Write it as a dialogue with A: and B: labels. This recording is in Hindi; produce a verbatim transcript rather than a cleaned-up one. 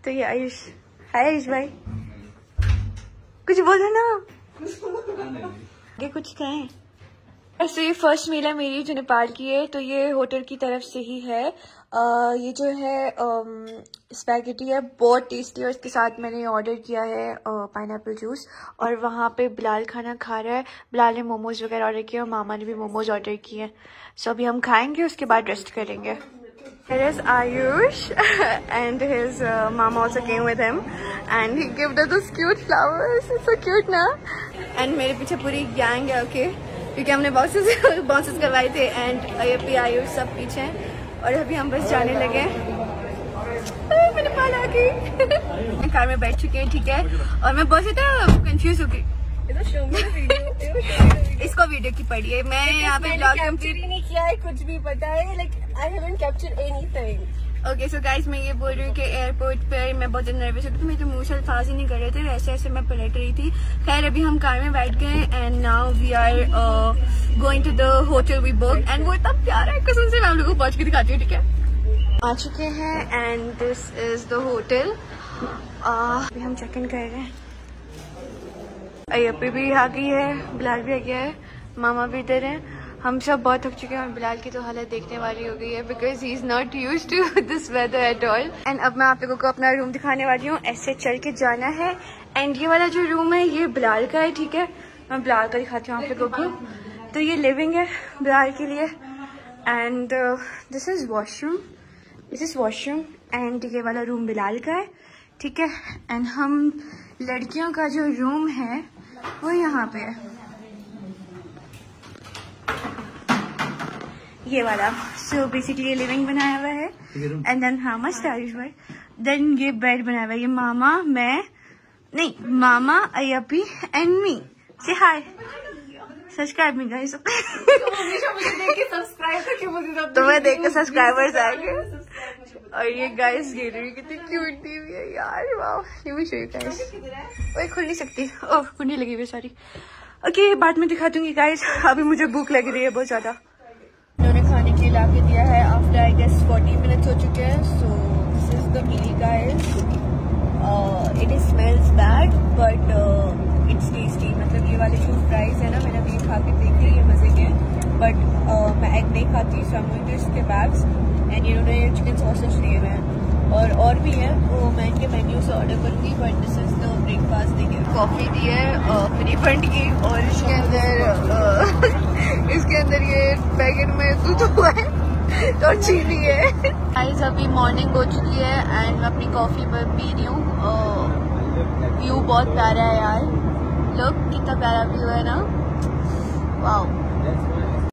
A: तो ये आयुष, हाय आयुष भाई, कुछ बोलो ना, ये कुछ कहें। ऐसे ये फर्स्ट मील है मेरी जो नेपाल की है, तो ये होटल की तरफ से ही है। आ, ये जो है स्पैगेटी है, बहुत टेस्टी है। इसके साथ मैंने ऑर्डर किया है पाइनएप्पल जूस, और वहाँ पे बिलाल खाना खा रहा है। बिलाल ने मोमोज वगैरह ऑर्डर किए और मामा ने भी मोमोज ऑर्डर किए हैं। सो अभी हम खाएंगे, उसके बाद रेस्ट करेंगे। Here is Ayush and his uh, mom also came with him and he gave us those cute flowers. It's so cute ना। And मेरे पीछे पूरी गैंग है, ओके, क्योंकि हमने बॉक्सेस बॉक्सेस करवाए थे एंड अय्यप्पी आयुष सब पीछे हैं। और अभी हम बस जाने लगे। मैंने पाल आ गई। कार में बैठ चुके हैं, ठीक है, और मैं बहुत ज़्यादा कंफ्यूज हो गई। इसको वीडियो की पड़ी है, मैं यहाँ पे ब्लॉग
B: कैप्चर ही नहीं किया है, कुछ भी पता है, like I haven't captured anything.
A: Okay so guys, मैं ये बोल रही हूँ कि एयरपोर्ट पर मैं बहुत ज़्यादा नर्वस होती थी, मेरे तो मुँह से अल्फाज ही नहीं कर रहे थे, वैसे ऐसे मैं पलट रही थी। खैर अभी हम कार में बैठ गए and now we are going to the hotel we book, and वो इतना प्यारा है, कसम से मैं आप लोगों को पहुँच के दिखाती हूँ, ठीक है। आ चुके हैं and this is the hotel. अभी हम चेक इन कर रहे हैं। अय्यप्पी भी आ गई है, बिलाल भी आ गया है, मामा भी इधर है। हम सब बहुत थक चुके हैं और बिलाल की तो हालत देखने वाली हो गई है, because he is not used to this weather at all. And अब मैं आप लोगों को अपना रूम दिखाने वाली हूँ, ऐसे चल के जाना है। एंड ये वाला जो रूम है ये बिलाल का है, ठीक है, मैं बिलाल का दिखाती हूँ आप लोगों को। तो ये लिविंग है बिलाल के लिए, and this is washroom, this is washroom, and ये वाला रूम बिलाल का है, ठीक है। एंड हम लड़कियों का जो रूम है वो यहाँ पे है, ये वाला। सो बेसिकली ये लिविंग बनाया हुआ है, एंड देन हाँ मस्त आयुष भाई, देन ये बेड बनाया हुआ है। ये मामा, मैं नहीं, मामा, अय्यप्पी एंड मी। से हाय, सब्सक्राइब मी गाइस। तो मैं देख के सब्सक्राइबर्स आएंगे। और ये गाइस गैलरी कितनी क्यूट दी हुई है यार, वाओ। ये भी शो गाइस, ओए खुल नहीं सकती, ओह कुंडी लगी हुई है सारी। ओके बाद में दिखा दूंगी गाइस, अभी मुझे भूख लग रही है बहुत ज्यादा। उन्होंने खाने के लिए ला के दिया है after I guess forty minutes हो चुके हैं। So this is the meal guys, it is smells bad but it's tasty. मतलब ये वाले जो फ्राइज है ना, मैंने अभी खा के देखे, ये मजे के, बट uh, मैं एग नहीं खाती, सो I'm going to इसके बैग्स एंड ये उन्होंने चिकन सॉसेज दिए हुए हैं और और भी है, वो मैं इनके मेन्यू से ऑर्डर करूँगी। But this is the breakfast देखिए, कॉफ़ी दी है फ्री फंड की, और इसके अंदर uh, इसके अंदर ये पैकेट में दूध हुआ है तो चीनी है। गाइस अभी मॉर्निंग हो चुकी है एंड मैं अपनी कॉफ़ी पर पी रही हूँ। व्यू बहुत प्यारा है यार, लुक कितना प्यारा व्यू है ना, वाओ।